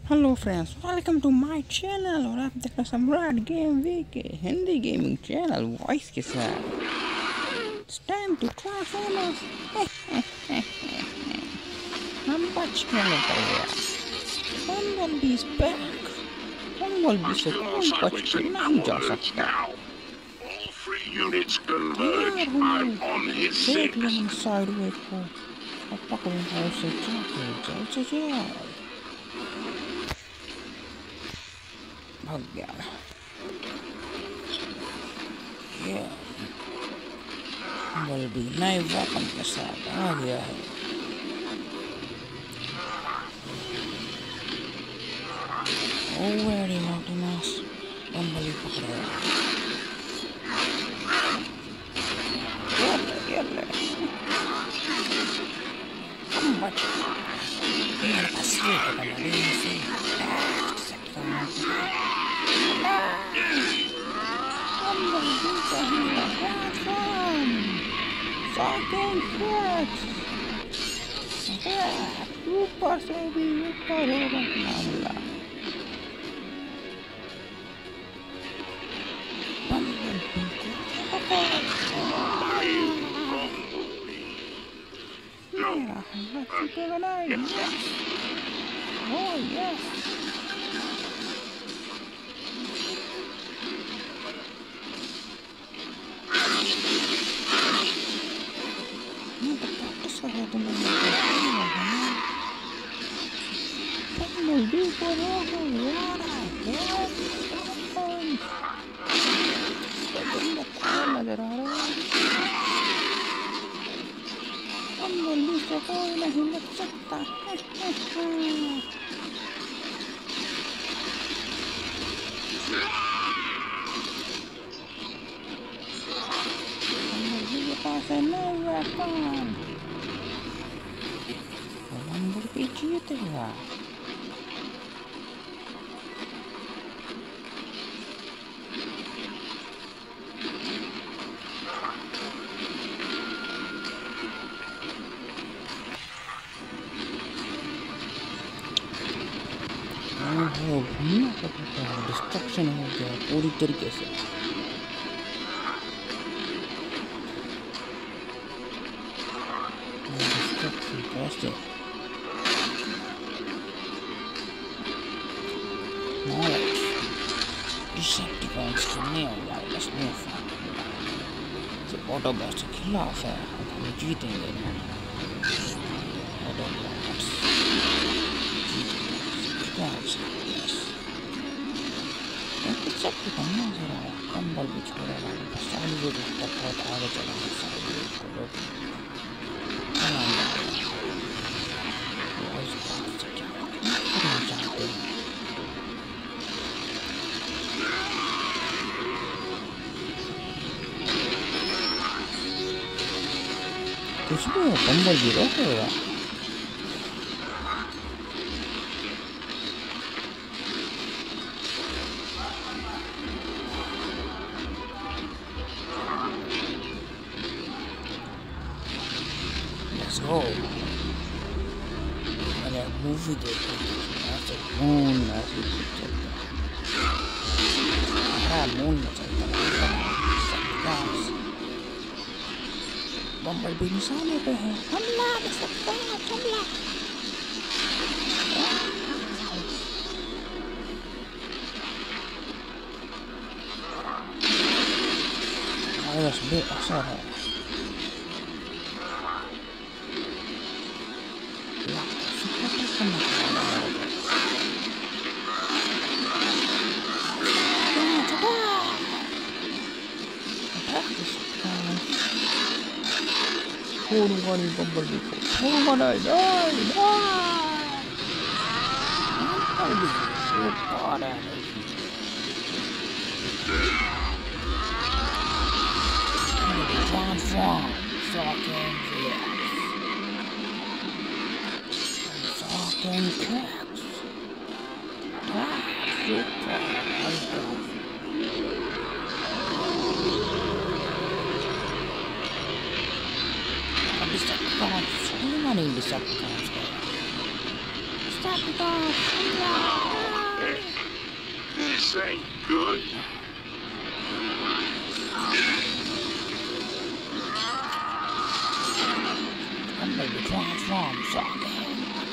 Hello friends, welcome to my channel. और आप देख रहे सम्राट गेम वी के हिंदी गेमिंग चैनल वॉइस के साथ। It's time to transformers. हम बच के निकल गया। Bumblebee is back. बम्बलबी से कोई बच के नहीं जा सकता। यार देख लो मैंने साइड वेट को और पकड़ूंगा उसे जाके जल्द से जल्द। भाग गया। ये बम्बलबी नए वेपन के साथ आ गया है। Very Optimus. बम्बलबी पकड़ेगा। हम बच मेरे पास ये है बम्बलबी से बम्बलबी चाहिए ट्रांसफॉर्म। Shocking cracks. ऊपर से भी ऊपर होगा मामला। बम्बलबी को मेरा हमला जीतेगा नहीं। Oh yes. मैं तो प्रैक्टिस कर रहा था। बम्बलबी को रोको यार। नजर आ रहा है। बम्बलबी से कोई नहीं लग सकता। बम्बलबी के पास है नए वेपन। बम्बलबी जीतेगा। डिस्ट्रक्शन हो गया पूरी तरीके से। डिस्ट्रक्शन कैसे? नॉलेज डिसेप्टिकॉन्स के नए वायरलेस न्यू जो ऑटोबॉट्स के खिलाफ है। हम जीतेंगे। ऑटोबॉट्स डिसेप्टिकॉन नजर आया। बम्बलबी छोड़ेगा। साइड तक बहुत आगे चलेंगे। साइड को लोग चाहते हैं। कुछ भी बम्बलबी रोकेगा। Let's go. मैंने मूवी देखी ऐसे मून ऐसे चलता है। मून में चलता है। बम्बलबी निशाने पे है। हमला हमला। वायरस बेअसर है। छोड़ूंगा नहीं बम्बलबी को। छोड़ूंगा नहीं। Transform. Shocking cracks. Decepticons. Decepticons! This ain't good. I'm gonna transform Sockin.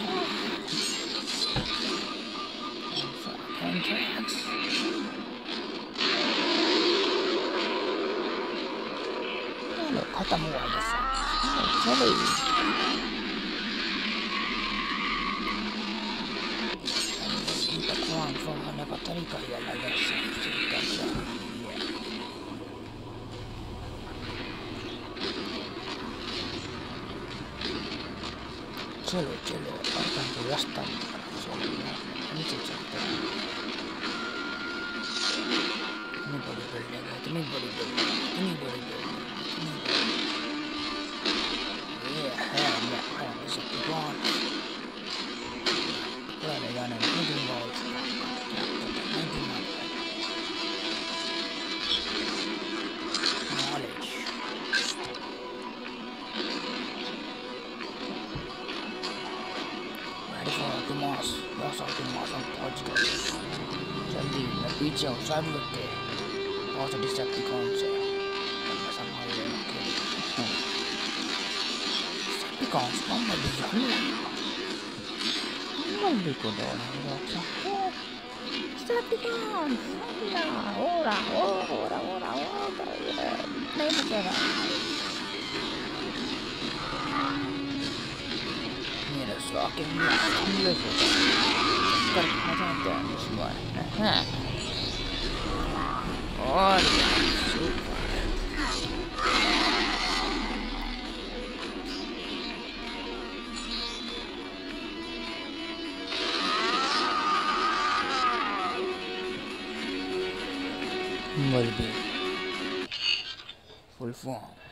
Sockin tracks. Hello, 肩も割れさ。Sorry. Kita transform mana baterika ya lagi sih. चलो चलो अपन को रास्ता नीचे चलते हैं इतनी बड़ी बिल्डिंग है इतनी बड़ी बिल्डिंग इतनी बड़ी बिल्डिंग इतनी बड़ी ये है मैं Decepticons पुराने गाने में नहीं बहुत knowledge Optimus, बस Optimus हम पहुंच गए जल्दी मैं पीछे हूँ सब लोग के बहुत से Decepticons है मैं संभाल लेना के Decepticons मम्मी को डर है Decepticons ओरा नहीं बचेगा Sockin delicious. Gotta cut out that this one. Oh yeah, super. Mulby. Full form.